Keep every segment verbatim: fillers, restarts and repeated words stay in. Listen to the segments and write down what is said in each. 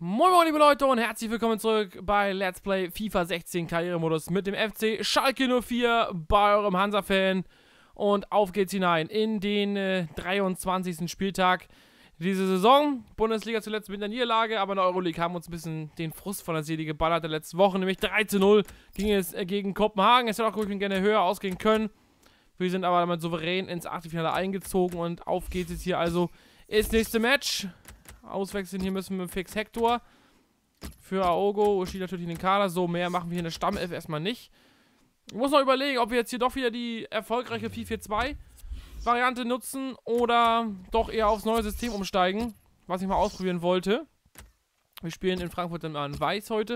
Moin moin liebe Leute und herzlich willkommen zurück bei Let's Play FIFA sechzehn Karrieremodus mit dem F C Schalke null vier bei eurem Hansa-Fan. Und auf geht's hinein in den äh, dreiundzwanzigsten Spieltag dieser Saison. Bundesliga zuletzt mit einer Niederlage, aber in der Euroleague haben uns ein bisschen den Frust von der Seele geballert der letzten Woche. Nämlich drei zu null ging es äh, gegen Kopenhagen. Es hätte auch ruhig gerne höher ausgehen können. Wir sind aber damit souverän ins Achtelfinale eingezogen und auf geht's jetzt hier also ins nächste Match. Auswechseln hier müssen wir fix Hector. Für Aogo steht natürlich in den Kader. So, mehr machen wir hier in der Stammelf erstmal nicht. Ich muss noch überlegen, ob wir jetzt hier doch wieder die erfolgreiche vier vier zwei Variante nutzen oder doch eher aufs neue System umsteigen, was ich mal ausprobieren wollte. Wir spielen in Frankfurt dann an Weiß heute.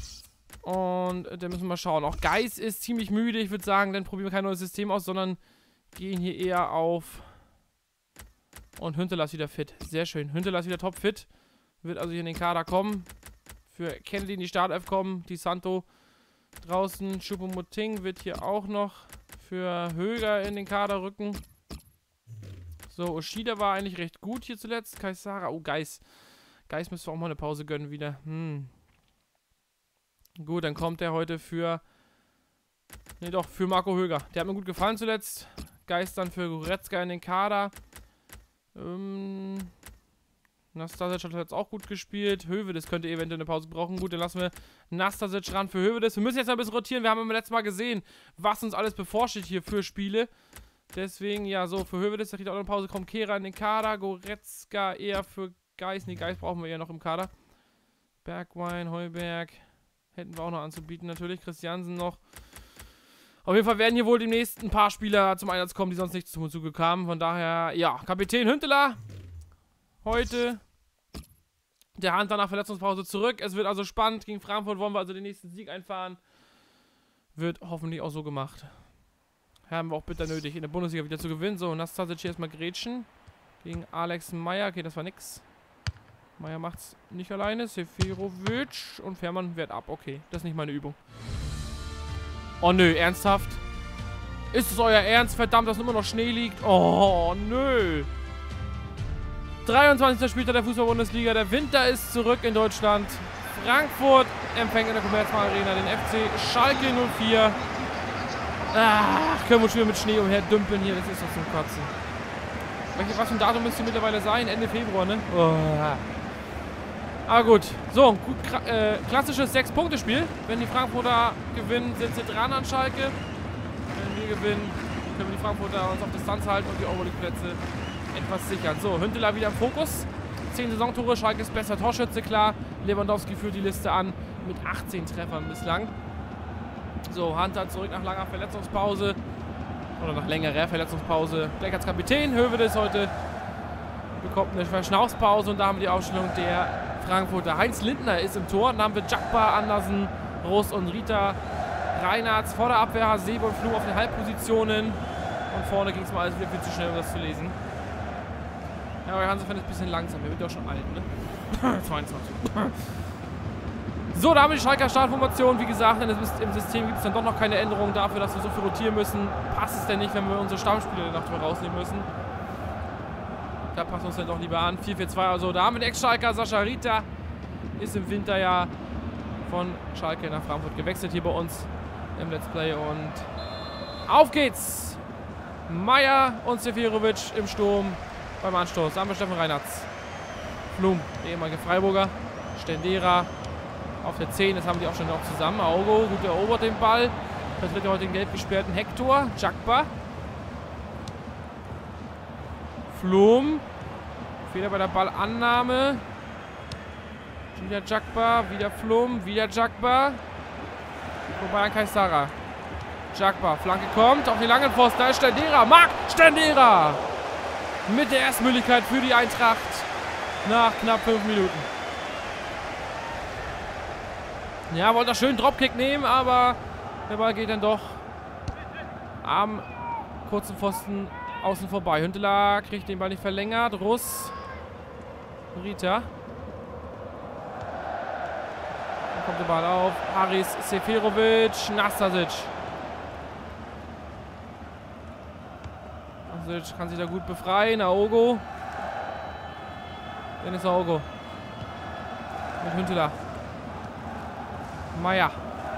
Und da müssen wir mal schauen. Auch Geis ist ziemlich müde. Ich würde sagen, dann probieren wir kein neues System aus, sondern gehen hier eher auf... Und Hünteler ist wieder fit. Sehr schön. Hünteler ist wieder topfit. Wird also hier in den Kader kommen. Für Kennedy in die Startelf kommen. Di Santo draußen. Choupo-Moting wird hier auch noch für Höger in den Kader rücken. So, Oshida war eigentlich recht gut hier zuletzt. Kaisara. Oh, Geis. Geis müsste auch mal eine Pause gönnen wieder. Hm. Gut, dann kommt der heute für... Ne, doch, für Marco Höger. Der hat mir gut gefallen zuletzt. Geis dann für Goretzka in den Kader. Ähm, Nastasic hat jetzt auch gut gespielt. Hövedes könnte eventuell eine Pause brauchen. Gut, dann lassen wir Nastasic ran für Hövedes. Wir müssen jetzt ein bisschen rotieren. Wir haben beim letzten Mal gesehen, was uns alles bevorsteht hier für Spiele. Deswegen, ja, so, für Hövedes, da kriegt auch noch eine Pause. Kommt Kehrer in den Kader. Goretzka eher für Geis. Nee, Geis brauchen wir ja noch im Kader. Bergwein, Heuberg. Hätten wir auch noch anzubieten. Natürlich Christiansen noch. Auf jeden Fall werden hier wohl demnächst ein paar Spieler zum Einsatz kommen, die sonst nicht zum Zuge kamen. Von daher, ja, Kapitän Hünteler heute. Der Hand nach Verletzungspause zurück. Es wird also spannend. Gegen Frankfurt wollen wir also den nächsten Sieg einfahren. Wird hoffentlich auch so gemacht. Haben wir auch bitter nötig, in der Bundesliga wieder zu gewinnen. So, Nastasic hier erstmal grätschen. Gegen Alex Meyer. Okay, das war nix. Meyer macht's nicht alleine. Seferovic und Fährmann wehrt ab. Okay, das ist nicht meine Übung. Oh nö, ernsthaft? Ist es euer Ernst? Verdammt, dass immer noch Schnee liegt. Oh nö. dreiundzwanzigster Spieltag der Fußball-Bundesliga. Der Winter ist zurück in Deutschland. Frankfurt empfängt in der Commerzbank Arena den F C Schalke null vier. Ach, können wir schon wieder mit Schnee umherdümpeln hier. Das ist doch zum Kotzen. Welches, was für ein Datum müsste mittlerweile sein? Ende Februar, ne? Oh. Aber gut, so, gut, äh, klassisches sechs-Punkte-Spiel. Wenn die Frankfurter gewinnen, sind sie dran an Schalke. Wenn wir gewinnen, können wir die Frankfurter uns auf Distanz halten und die Euroleague-Plätze etwas sichern. So, Hünteler wieder im Fokus. zehn Saisontore, Schalke ist besser Torschütze, klar. Lewandowski führt die Liste an mit achtzehn Treffern bislang. So, Hunter zurück nach langer Verletzungspause. Oder nach längerer Verletzungspause. Gleich als Kapitän. Hövedes heute bekommt eine Verschnaufspause und da haben wir die Aufstellung der Frankfurter. Heinz Lindner ist im Tor. Dann haben wir Jakba, Andersen, Roos und Rita. Reinhardt vor der Abwehr, Hasebe und Flum auf den Halbpositionen. Und vorne ging es mal alles wieder viel zu schnell, um das zu lesen. Ja, aber Hansa-Fan ist ein bisschen langsam. Der wird ja schon alt, ne? zweiundzwanzig. So, da haben wir die Schalker Startformation. Wie gesagt, im System gibt es dann doch noch keine Änderungen dafür, dass wir so viel rotieren müssen. Passt es denn nicht, wenn wir unsere Stammspieler noch rausnehmen müssen? Da passen wir uns dann doch lieber an. vier vier zwei, also da haben wir den Ex-Schalker. Sascha Rita ist im Winter ja von Schalke nach Frankfurt gewechselt hier bei uns im Let's Play. Und auf geht's! Meyer und Seferovic im Sturm beim Anstoß. Da haben wir Steffen Reinhardt. Flum, der ehemalige Freiburger. Stendera auf der zehn. Das haben die auch schon noch zusammen. Aogo, gut erobert den Ball. Das wird ja heute den gelb gesperrten Hector. Jakba. Flum. Fehler bei der Ballannahme. Wieder Jakba, wieder Flum, wieder Jakba. Vorbei an Kaisara. Jakba, Flanke kommt auf die langen Pfosten. Da ist Stendera. Marc Stendera! Mit der Erstmöglichkeit für die Eintracht nach knapp fünf Minuten. Ja, wollte er schön Dropkick nehmen, aber der Ball geht dann doch am kurzen Pfosten außen vorbei. Hünteler kriegt den Ball nicht verlängert. Russ. Rita. Dann kommt der Ball auf. Haris Seferovic. Nastasic. Nastasic kann sich da gut befreien. Aogo. Dennis Aogo. Mit Hünteler. Meier.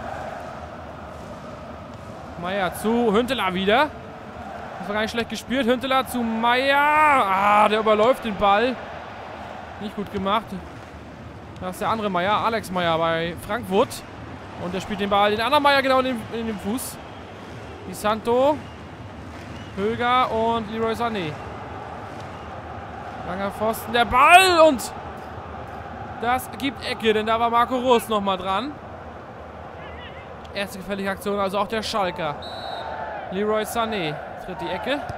Meier zu Hünteler wieder. Das war gar nicht schlecht gespielt. Hünteler zu Meier. Ah, der überläuft den Ball. Nicht gut gemacht. Das ist der andere Meier. Alex Meier bei Frankfurt. Und der spielt den Ball. Den anderen Meier genau in den, in den Fuß. Di Santo. Höger und Leroy Sané. Langer Pfosten. Der Ball und das gibt Ecke, denn da war Marco Rus nochmal dran. Erste gefährliche Aktion, also auch der Schalker. Leroy Sané tritt die Ecke. Ja,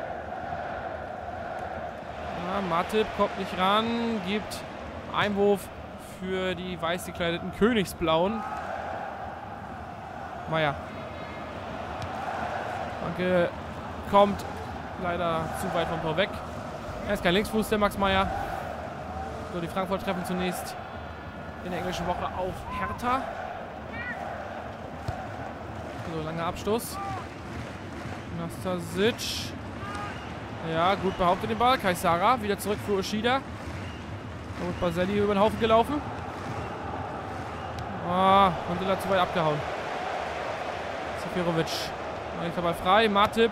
Matip kommt nicht ran, gibt Einwurf für die weiß gekleideten Königsblauen. Meier. Danke. Kommt leider zu weit vom Tor weg. Er ist kein Linksfuß, der Max Meier. So, die Frankfurt treffen zunächst in der englischen Woche auf Hertha. So, langer Abstoß. Nastasic. Ja, gut behauptet den Ball. Kaisara wieder zurück für Ushida. Da wird Baselli über den Haufen gelaufen. Ah, und er hat zu weit abgehauen. Seferovic. Liegt dabei frei. Matip.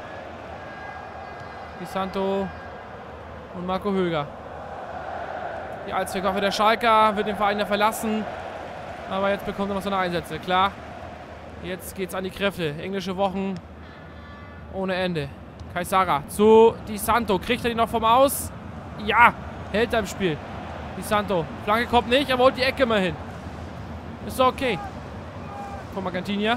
Di Santo. Und Marco Höger. Die Allzweckwaffe der Schalker wird den Verein ja verlassen. Aber jetzt bekommt er noch seine Einsätze. Klar. Jetzt geht's an die Kräfte. Englische Wochen ohne Ende. Kaisara zu Di Santo. Kriegt er ihn noch vom Aus? Ja. Hält er im Spiel. Di Santo. Flanke kommt nicht. Er holt die Ecke mal hin. Ist doch okay. Von Argentinier.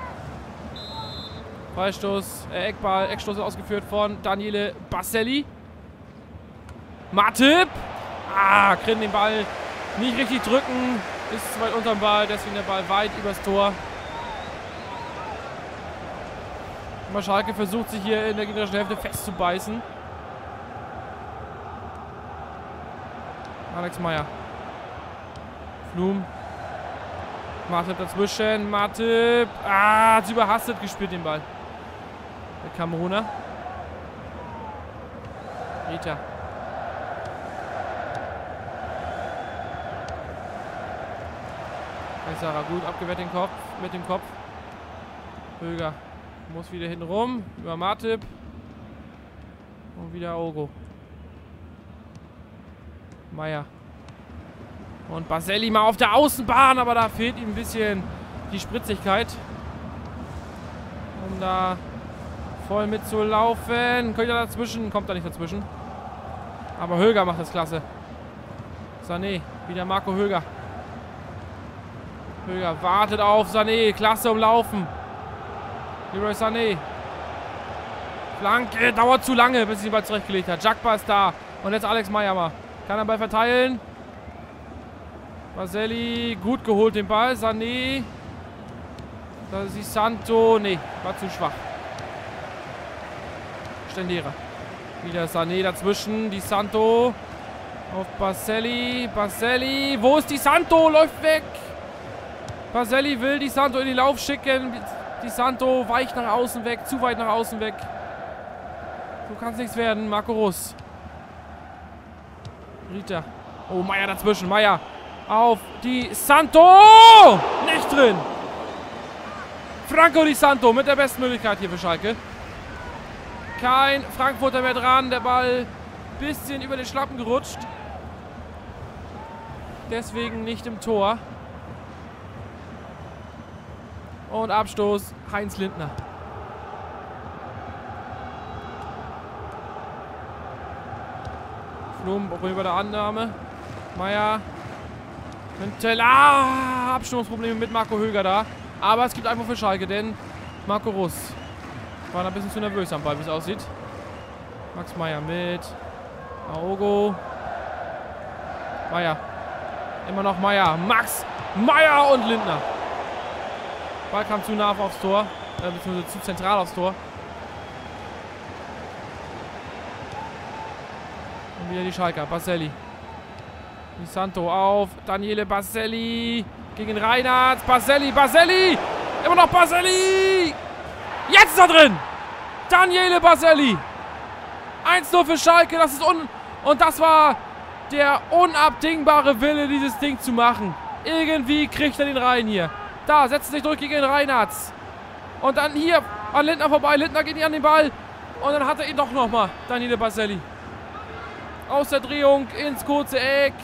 Freistoß. Äh, Eckball. Eckstoß ausgeführt von Daniele Baselli. Matip. Ah, können den Ball nicht richtig drücken. Ist zu weit unterm Ball. Deswegen der Ball weit übers Tor. Schalke versucht sich hier in der gegnerischen Hälfte festzubeißen. Alex Meier. Flum. Matip dazwischen. Matip. Ah, hat überhastet gespielt den Ball. Der Kameruner. Rita. Kaisara gut abgewehrt den Kopf. Mit dem Kopf. Höger. Muss wieder hinten rum. Über Matip. Und wieder Ogo. Meier. Und Baselli mal auf der Außenbahn, aber da fehlt ihm ein bisschen die Spritzigkeit. Um da voll mitzulaufen. Könnte er dazwischen? Kommt er nicht dazwischen. Aber Höger macht das klasse. Sané. Wieder Marco Höger. Höger wartet auf Sané. Klasse umlaufen. Leroy Sané. Flanke. Dauert zu lange, bis sie den Ball zurechtgelegt hat. Jagba ist da. Und jetzt Alex Meier mal. Kann er Ball verteilen. Baselli. Gut geholt den Ball. Sané. Da ist Di Santo. Nee, war zu schwach. Stendera. Wieder Sané dazwischen. Di Santo. Auf Baselli. Baselli. Wo ist Di Santo? Läuft weg. Baselli will Di Santo in den Lauf schicken. Di Santo weicht nach außen weg. Zu weit nach außen weg. So kann es nichts werden. Marco Rus. Rita. Oh, Meier dazwischen. Meier. Auf Di Santo. Nicht drin. Franco Di Santo mit der besten Möglichkeit hier für Schalke. Kein Frankfurter mehr dran. Der Ball ein bisschen über den Schlappen gerutscht. Deswegen nicht im Tor. Und Abstoß Heinz Lindner. Flum über der Annahme. Meier. Ah, Abstimmungsprobleme mit Marco Höger da. Aber es gibt einfach für Schalke, denn Marco Rus war ein bisschen zu nervös am Ball, wie es aussieht. Max Meier mit Aogo. Meier. Immer noch Meier. Max Meier und Lindner. Ball kam zu nah aufs Tor. Äh, beziehungsweise zu zentral aufs Tor. Und wieder die Schalker. Baselli. Di Santo auf Daniele Baselli. Gegen Reinhardt. Baselli. Baselli. Immer noch Baselli. Jetzt ist er drin. Daniele Baselli. eins null für Schalke. Das ist un... Und das war Der unabdingbare Wille, dieses Ding zu machen. Irgendwie kriegt er den rein hier. Da, setzt sich durch gegen den Reinhardt. Und dann hier an Lindner vorbei. Lindner geht nicht an den Ball. Und dann hat er ihn doch nochmal. Daniele Baselli. Aus der Drehung ins kurze Eck.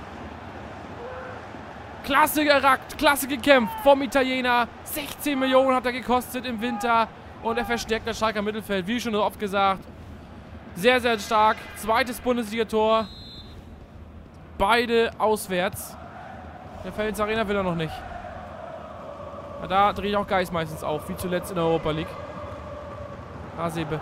Klasse gerackt, klasse gekämpft vom Italiener. sechzehn Millionen hat er gekostet im Winter. Und er verstärkt das Schalker Mittelfeld, wie schon so oft gesagt. Sehr, sehr stark. Zweites Bundesligator. Beide auswärts. Der Pfälzer Arena will er noch nicht. Ja, da dreht auch Geist meistens auf, wie zuletzt in der Europa League. Hasebe.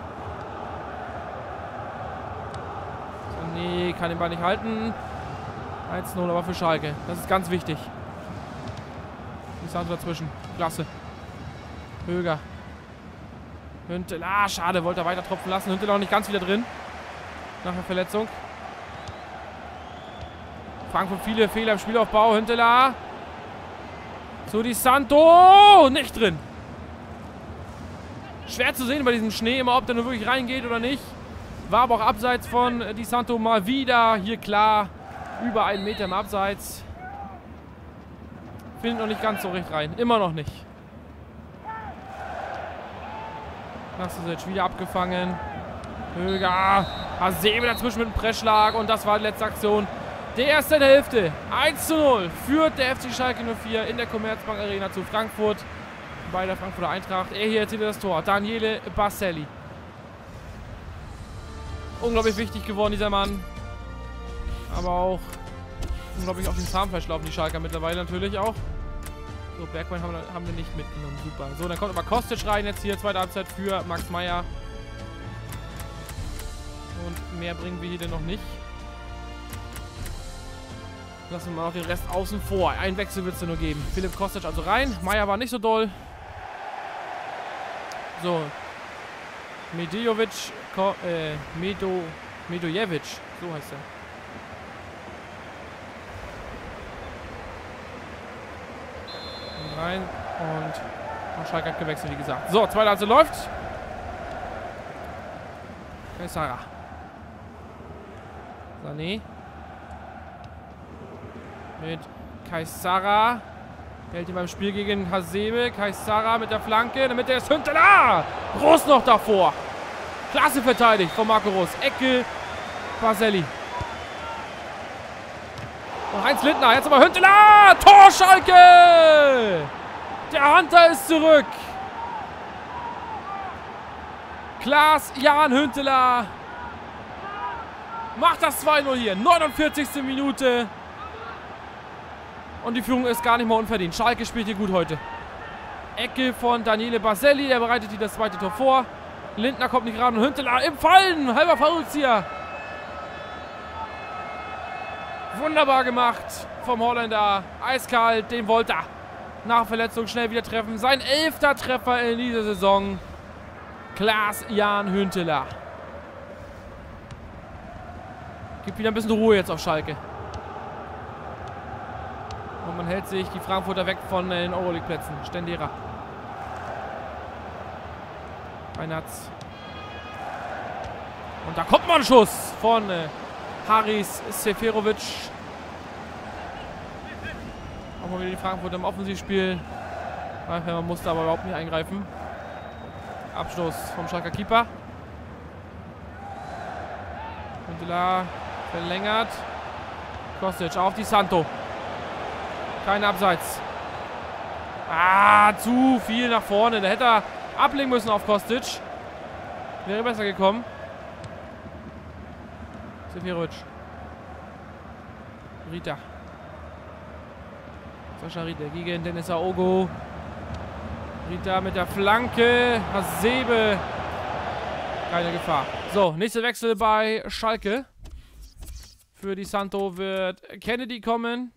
So, nee, kann den Ball nicht halten. eins null aber für Schalke. Das ist ganz wichtig. Die Santo dazwischen. Klasse. Höger. Hüntel. Ah, schade. Wollte er weiter tropfen lassen. Hüntel auch nicht ganz wieder drin. Nach der Verletzung. Frankfurt viele Fehler im Spielaufbau. Hünteler. Zu Di Santo. Nicht drin. Schwer zu sehen bei diesem Schnee immer, ob der nur wirklich reingeht oder nicht. War aber auch abseits von Di Santo mal wieder. Hier klar. Über einen Meter im Abseits. Findet noch nicht ganz so recht rein. Immer noch nicht. Nastasic wieder abgefangen. Höger. Hasebe dazwischen mit dem Pressschlag. Und das war die letzte Aktion. Der erste in der Hälfte. eins zu null führt der F C Schalke null vier in der Commerzbank Arena zu Frankfurt. Bei der Frankfurter Eintracht. Er hier erzielt das Tor. Daniele Baselli. Unglaublich wichtig geworden, dieser Mann. Aber auch unglaublich auf den Zahnfleisch laufen die Schalker mittlerweile natürlich auch. So, Bergmann haben wir, haben wir nicht mitgenommen. Super. So, dann kommt aber Kostic rein jetzt hier. Zweite Halbzeit für Max Meyer. Und mehr bringen wir hier denn noch nicht. Lassen wir mal noch den Rest außen vor. Ein Wechsel wird es nur geben. Philipp Kostic also rein. Meyer war nicht so doll. So. Medejovic. Ko äh, Medo, Medojevic. So heißt er. Und rein. Und Schalke hat gewechselt, wie gesagt. So, zweite Halbzeit läuft. Kaysara. Sané. Mit Kaysara. Hält ihn beim Spiel gegen Hasebe. Kaysara mit der Flanke. Damit der ist Hünteler. Groß noch davor. Klasse verteidigt von Marco Rus. Ecke. Baselli. Und Heinz Lindner. Jetzt aber Hünteler. Tor Schalke. Der Hunter ist zurück. Klaas-Jan Hünteler. Macht das zwei null hier. neunundvierzigste Minute. Und die Führung ist gar nicht mal unverdient. Schalke spielt hier gut heute. Ecke von Daniele Baselli. Er bereitet hier das zweite Tor vor. Lindner kommt nicht ran. Und Hünteler im Fallen. Halber Fallrückzieher. Wunderbar gemacht vom Holländer. Eiskalt. Den wollte er nach Verletzung schnell wieder treffen. Sein elfter Treffer in dieser Saison. Klaas-Jan Hünteler. Gibt wieder ein bisschen Ruhe jetzt auf Schalke. Und man hält sich die Frankfurter weg von den Euroleague-Plätzen. Stendera. Reinhardt. Und da kommt mal ein Schuss von äh, Haris Seferovic. Auch mal wieder die Frankfurter im Offensivspiel. Man musste aber überhaupt nicht eingreifen. Abstoß vom Schalker Keeper. Hünteler verlängert. Kostic auf Di Santo. Kein Abseits. Ah, zu viel nach vorne. Da hätte er ablegen müssen auf Kostic. Wäre besser gekommen. Seferovic. Rita. Sascha Rita gegen Dennis Aogo. Rita mit der Flanke. Hasebe. Keine Gefahr. So, nächster Wechsel bei Schalke. Für Di Santo wird Kennedy kommen.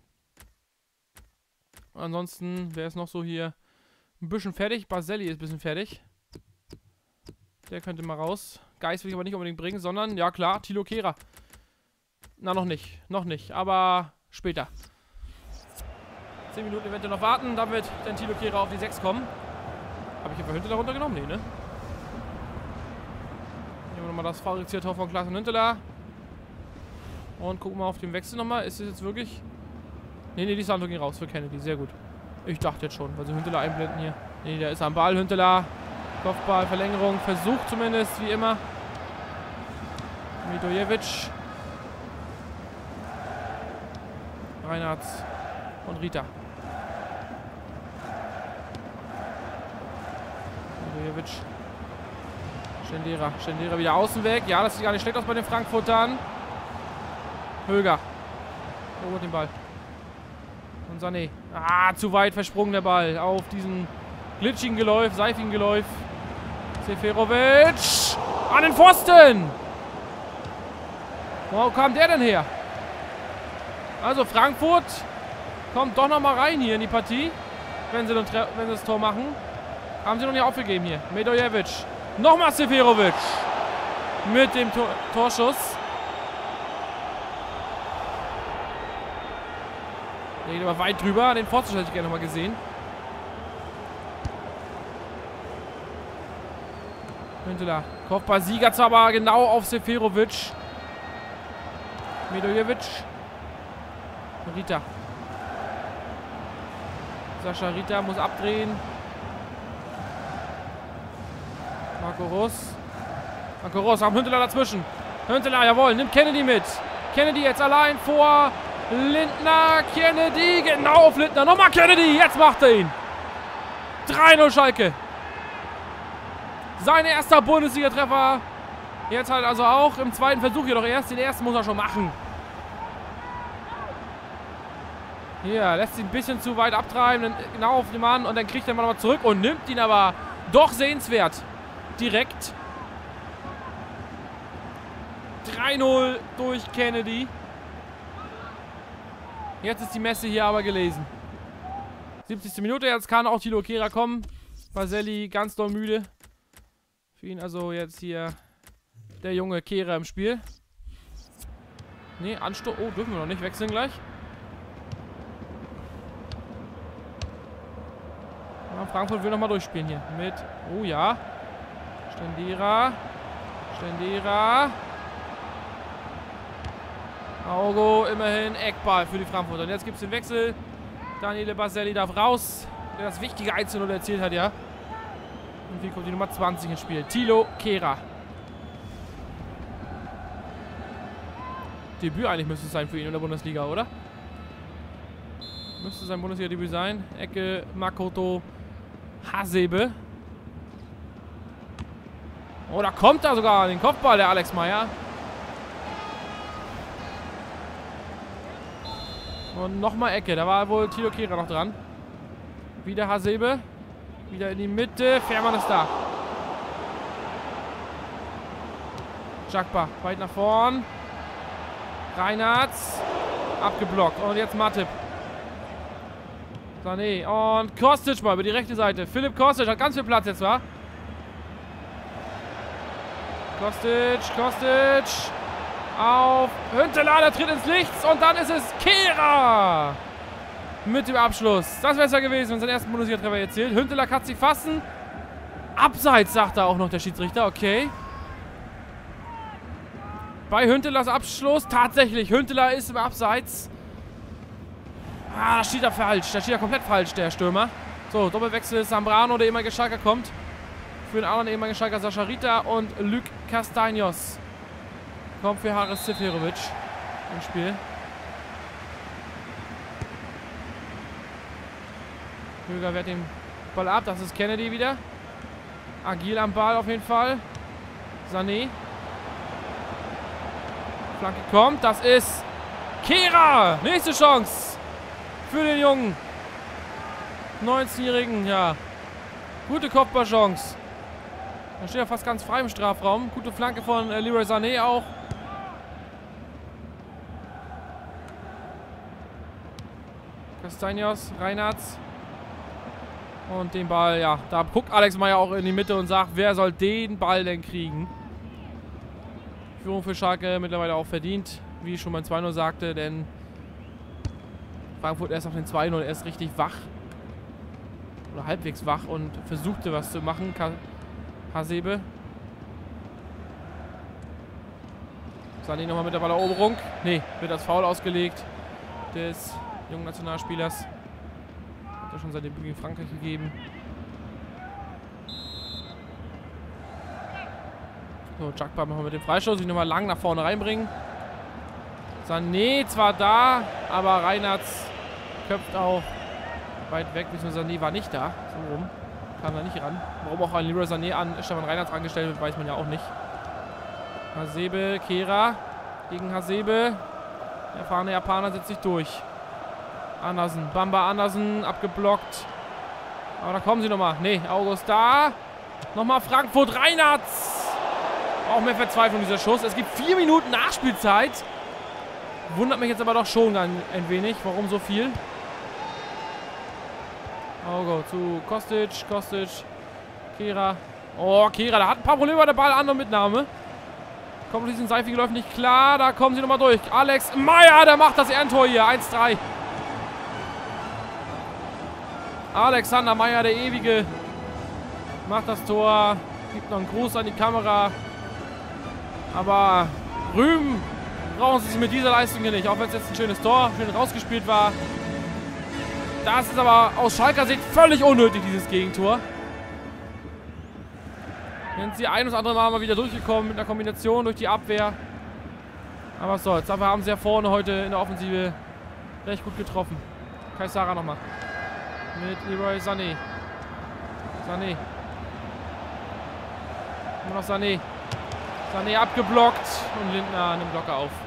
Ansonsten, wer ist noch so hier? Ein bisschen fertig. Baselli ist ein bisschen fertig. Der könnte mal raus. Geist will ich aber nicht unbedingt bringen, sondern, ja klar, Thilo Kehrer. Na, noch nicht. Noch nicht. Aber später. zehn Minuten eventuell noch warten. Dann wird dann Thilo Kehrer auf die sechs kommen. Habe ich aber Hünteler runtergenommen? Nee, ne? Hier haben wir nochmal das Fallrückzieher-Tor von Klaas und Hünteler. Und gucken wir auf den Wechsel nochmal. Ist es jetzt wirklich... Ne, ne, die Santo ging raus für Kennedy. Sehr gut. Ich dachte jetzt schon, weil sie Hünteler einblenden hier. Ne, der ist am Ball. Hünteler. Kopfball, Verlängerung. Versucht zumindest, wie immer. Midojevic. Reinhardt. Und Rita. Midojevic. Stendera. Stendera wieder außen weg. Ja, das sieht gar nicht schlecht aus bei den Frankfurtern. Höger. Holt den Ball. Und Sané. Ah, zu weit versprungen der Ball. Auf diesen glitschigen Geläuf, seifigen Geläuf. Seferovic. An den Pfosten. Wo kam der denn her? Also Frankfurt kommt doch nochmal rein hier in die Partie. Wenn sie, wenn sie das Tor machen. Haben sie noch nicht aufgegeben hier. Midojevic. Nochmal Seferovic. Mit dem Tor Torschuss. Der geht aber weit drüber. Den Vorzug hätte ich gerne nochmal gesehen. Hünteler. Kopfball Sieger zwar aber genau auf Seferovic. Midojevic. Rita. Sascha Rita muss abdrehen. Marco Rus. Marco Rus, haben Hünteler dazwischen. Hünteler, jawohl, nimmt Kennedy mit. Kennedy jetzt allein vor Lindner. Kennedy, genau auf Lindner. Nochmal Kennedy, jetzt macht er ihn. drei null Schalke. Sein erster Bundesliga-Treffer. Jetzt halt also auch im zweiten Versuch jedoch erst. Den ersten muss er schon machen. Hier, lässt sich ein bisschen zu weit abtreiben. Genau auf den Mann. Und dann kriegt er mal nochmal zurück und nimmt ihn aber doch sehenswert. Direkt. drei null durch Kennedy. Jetzt ist die Messe hier aber gelesen. siebzigste Minute. Jetzt kann auch Thilo Kehrer kommen. Baselli ganz doll müde. Für ihn also jetzt hier der junge Kehrer im Spiel. Ne, Anstoß. Oh, dürfen wir noch nicht wechseln gleich. Ja, Frankfurt will nochmal durchspielen hier. Mit. Oh ja. Stendera. Stendera. Augo, immerhin Eckball für die Frankfurter. Und jetzt gibt es den Wechsel. Daniele Baselli darf raus. Der das wichtige eins zu null erzielt hat, ja. Und wie kommt die Nummer zwanzig ins Spiel? Thilo Kehrer. Debüt eigentlich müsste es sein für ihn in der Bundesliga, oder? Müsste sein Bundesliga-Debüt sein. Ecke Makoto Hasebe. Oh, da kommt er sogar den Kopfball, der Alex Meyer. Und nochmal Ecke. Da war wohl Thilo Kehrer noch dran. Wieder Hasebe. Wieder in die Mitte. Fährmann ist da. Jakba weit nach vorn. Reinhardt. Abgeblockt. Und jetzt Matip. Sané. Und Kostic mal über die rechte Seite. Philipp Kostic hat ganz viel Platz jetzt, wa? Kostic. Kostic. Auf Hünteler. Der tritt ins Licht. Und dann ist es Kehrer. Mit dem Abschluss. Das wäre es ja gewesen, wenn sein ersten Bundesliga-Treffer erzielt. Hünteler kann sich fassen. Abseits, sagt er auch noch der Schiedsrichter. Okay. Bei Hüntelers Abschluss. Tatsächlich, Hünteler ist im Abseits. Ah, da steht er falsch. Da steht er komplett falsch, der Stürmer. So, Doppelwechsel Zambrano, der ehemalige Schalker, kommt. Für den anderen ehemaligen Schalker Sascha Rita und Luc Castaños. Kommt für Haris Seferovic im Spiel. Höger wehrt den Ball ab. Das ist Kennedy wieder. Agil am Ball auf jeden Fall. Sané. Flanke kommt. Das ist Kehrer. Nächste Chance für den Jungen. neunzehnjährigen, ja. Gute Kopfballchance. Da steht er fast ganz frei im Strafraum. Gute Flanke von äh, Leroy Sané auch. Castaños, Reinhardt. Und den Ball, ja, da guckt Alex Meyer auch in die Mitte und sagt, wer soll den Ball denn kriegen? Führung für Schalke mittlerweile auch verdient, wie ich schon beim zwei null sagte, denn Frankfurt erst auf den zwei null erst richtig wach. Oder halbwegs wach und versuchte was zu machen. Hasebe. Sané nochmal mit der Balleroberung. Nee, wird das Foul ausgelegt des jungen Nationalspielers. Hat ja schon sein Debüt gegen Frankreich gegeben. So, Jagba machen wir mit dem Freistoß. Sich nochmal lang nach vorne reinbringen. Sané zwar da, aber Reinhardt köpft auch weit weg. Beziehungsweise Sané war nicht da. So rum. Kam da nicht ran. Warum auch ein Leroy Sané an Stefan Reinhardt angestellt wird, weiß man ja auch nicht. Hasebe, Kehra gegen Hasebe. Der erfahrene Japaner setzt sich durch. Andersen, Bamba Andersen, abgeblockt. Aber da kommen sie nochmal. Ne, August da. Nochmal Frankfurt, Reinhardt. Auch mehr Verzweiflung dieser Schuss. Es gibt vier Minuten Nachspielzeit. Wundert mich jetzt aber doch schon ein, ein wenig. Warum so viel? August zu Kostic, Kostic, Kehra. Oh, Kehra, da hat ein paar Probleme bei der Ball-Annahme. Kommt diesen seifigen läuft nicht klar. Da kommen sie nochmal durch. Alex Meyer, der macht das Ehrentor hier. eins drei. Alexander Meyer, der Ewige, macht das Tor. Gibt noch einen Gruß an die Kamera. Aber rühmen brauchen sie sich mit dieser Leistung hier nicht. Auch wenn es jetzt ein schönes Tor, schön rausgespielt war. Das ist aber aus Schalker Sicht völlig unnötig, dieses Gegentor. Sind sie ein oder andere Mal mal wieder durchgekommen mit einer Kombination durch die Abwehr. Aber was soll's. Dafür haben sie ja vorne heute in der Offensive recht gut getroffen. Kaysara nochmal. Mit Leroy Sané. Sané. Immer noch Sané. Sané abgeblockt. Und Lindner nimmt locker auf.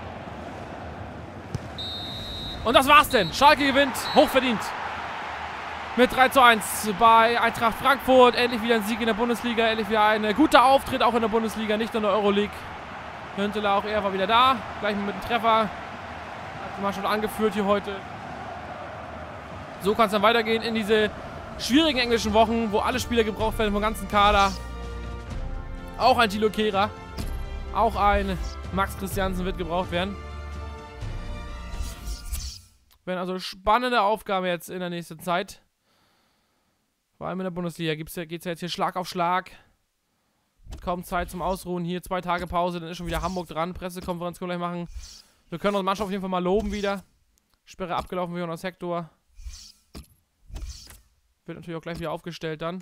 Und das war's denn. Schalke gewinnt. Hochverdient. Mit drei zu eins bei Eintracht Frankfurt. Endlich wieder ein Sieg in der Bundesliga. Endlich wieder ein guter Auftritt auch in der Bundesliga. Nicht nur in der Euroleague. Hünteler auch er war wieder da. Gleich mit dem Treffer. Hat die Mannschaft angeführt hier heute. So kann es dann weitergehen in diese schwierigen englischen Wochen, wo alle Spieler gebraucht werden vom ganzen Kader. Auch ein Thilo Kehrer. Auch ein Max Christiansen wird gebraucht werden. Werden also spannende Aufgaben jetzt in der nächsten Zeit. Vor allem in der Bundesliga geht es ja jetzt hier Schlag auf Schlag. Kaum Zeit zum Ausruhen. Hier zwei Tage Pause, dann ist schon wieder Hamburg dran. Pressekonferenz können wir gleich machen. Wir können unsere Mannschaft auf jeden Fall mal loben wieder. Sperre abgelaufen für Jonas Hector. Wird natürlich auch gleich wieder aufgestellt dann.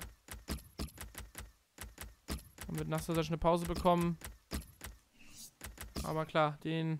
Dann wird Nasser eine Pause bekommen. Aber klar, den...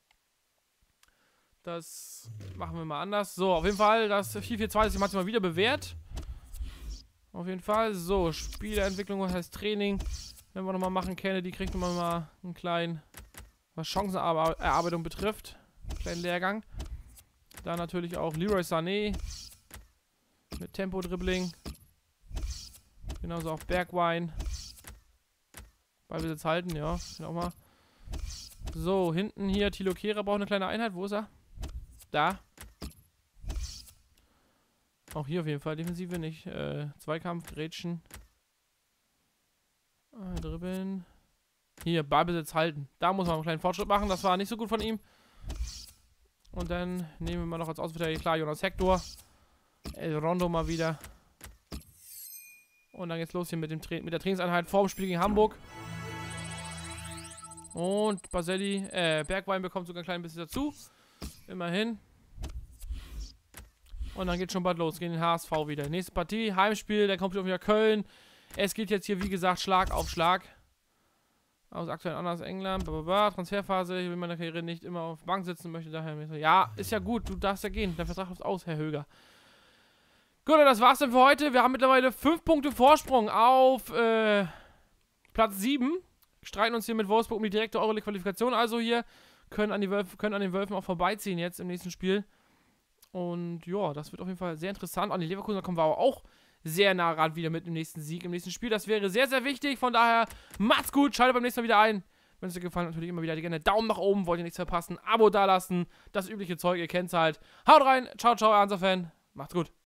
Das machen wir mal anders. So, auf jeden Fall, das vier vier zwei ist jetzt mal wieder bewährt. Auf jeden Fall. So, Spieleentwicklung, was heißt Training. Wenn wir nochmal machen, Kennedy kriegt nochmal mal einen kleinen, was Chancenerarbeitung betrifft. Einen kleinen Lehrgang. Dann natürlich auch Leroy Sané. Mit Tempo-Dribbling. Genauso auch Bergwijn. Ballbesitz halten, ja. Auch mal. So, hinten hier Thilo Kehrer braucht eine kleine Einheit. Wo ist er? Da. Auch hier auf jeden Fall. Defensive nicht. Äh, Zweikampf, Grätschen. Äh, dribbeln. Hier, Ballbesitz halten. Da muss man einen kleinen Fortschritt machen. Das war nicht so gut von ihm. Und dann nehmen wir mal noch als Außenverteidiger klar Jonas Hector. El Rondo mal wieder. Und dann geht's los hier mit, dem Tra mit der Trainingseinheit vorm Spiel gegen Hamburg. Und Baselli, äh, Bergwijn bekommt sogar ein klein bisschen dazu. Immerhin. Und dann geht schon bald los, gegen den H S V wieder. Nächste Partie, Heimspiel, dann kommt wieder Köln. Es geht jetzt hier, wie gesagt, Schlag auf Schlag. Aus aktuell anders England, blablabla, Transferphase. Ich will meine Karriere nicht immer auf der Bank sitzen, möchte daher... Ja, ist ja gut, du darfst ja gehen. Dein Vertrag läuft aus, Herr Höger. Gut, und das war's dann für heute. Wir haben mittlerweile fünf Punkte Vorsprung auf äh, Platz sieben. Streiten uns hier mit Wolfsburg um die direkte Euroleague-Qualifikation. Also hier können an, die Wölfe, können an den Wölfen auch vorbeiziehen jetzt im nächsten Spiel. Und ja, das wird auf jeden Fall sehr interessant. An die Leverkusener kommen wir aber auch sehr nah ran wieder mit dem nächsten Sieg im nächsten Spiel. Das wäre sehr, sehr wichtig. Von daher, macht's gut. Schaltet beim nächsten Mal wieder ein. Wenn es euch gefallen hat, natürlich immer wieder gerne Daumen nach oben. Wollt ihr nichts verpassen. Abo dalassen. Das übliche Zeug, ihr kennt's halt. Haut rein. Ciao, ciao, Hansa-Fan. Macht's gut.